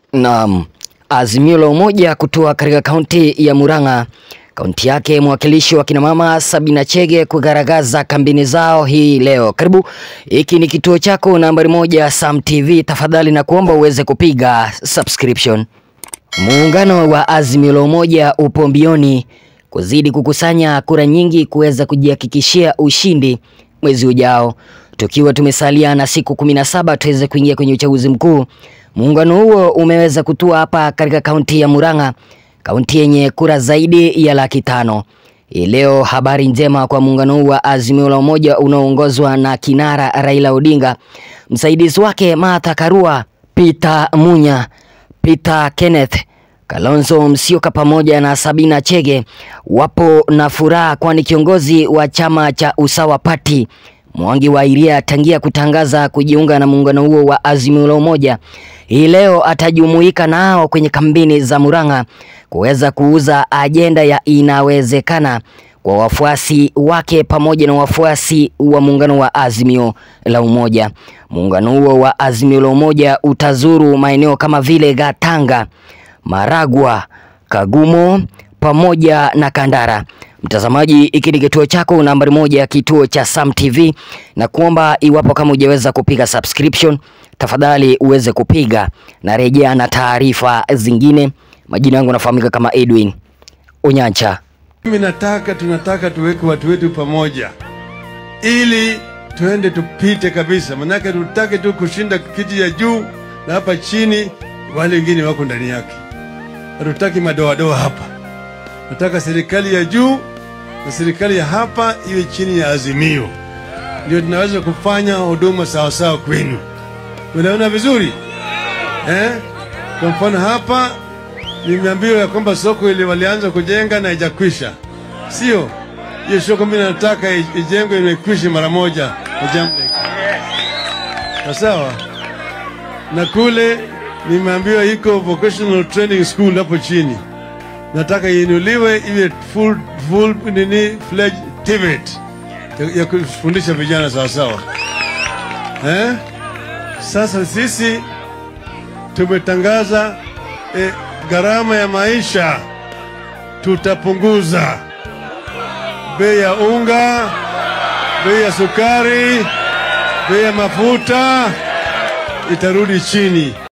Naam, Azimio la Umoja kutoa katika kaunti ya Murang'a. Kaunti yake mwakilishi wa kina mama Sabina Chege kugaragaza kambini zao hii leo. Karibu, hiki ni kituo chako nambari 1 Sam TV. Tafadhali na kuomba uweze kupiga subscription. Muungano wa Azimio la Umoja upo mbioni kuzidi kukusanya kura nyingi kuweza kujihakikishia ushindi mwezi ujao. Tukiwa tumesalia na siku 17 tuweze kuingia kwenye uchaguzi mkuu. Muungano huo umeweza kutua hapa katika kaunti ya Murang'a, kaunti yenye kura zaidi ya 500,000. Leo habari njema kwa muungano huu wa Azimio la Umoja unaoongozwa na kinara Raila Odinga, msaidizi wake Martha Karua, Peter Munya, Peter Kenneth, Kalonzo Musyoka pamoja na Sabina Chege wapo na furaha, kwani kiongozi wa chama cha Usawa Party Mwangi wa Iria tangia kutangaza kujiunga na muungano huo wa Azimio la Umoja, hii leo atajumuika nao kwenye kambini za Murang'a kuweza kuuza ajenda ya inawezekana kwa wafuasi wake pamoja na wafuasi wa muungano wa Azimio la Umoja. Muungano huo wa Azimio la Umoja utazuru maeneo kama vile Gatanga, Maragwa, Kagumo pamoja na Kandara. Mtazamaji, hiki ni kituo chako nambari 1 kituo cha Sam TV, na kuomba iwapo kama hujaweza kupiga subscription, tafadhali uweze kupiga na rejea na taarifa zingine. Majina yangu nafahamika kama Edwin Onyancha. Mimi tunataka tuweke watu wetu pamoja ili tuende tupite kabisa, manake tutake tu kushinda kiti ya juu na hapa chini wale wengine wako ndani yake. Hatutaki madoadoa hapa. Nataka serikali ya juu na serikali ya hapa iwe chini ya Azimio, ndio tunaweza kufanya huduma sawa sawa kwenu. Unaona vizuri? Kwa mfano hapa nimeambiwa kwamba soko ile walianza kujenga na haijakwisha. Sio? Hiyo soko mimi nataka ijengwe imekwisha mara moja. Sawa? Na kule nimeambiwa iko vocational training school hapo chini. Nataka iinuliwe iwe full fledged TVET ya kufundisha vijana sawa sawa. Sasa sisi tumetangaza gharama ya maisha tutapunguza. Bei ya unga, bei ya sukari, bei ya mafuta itarudi chini.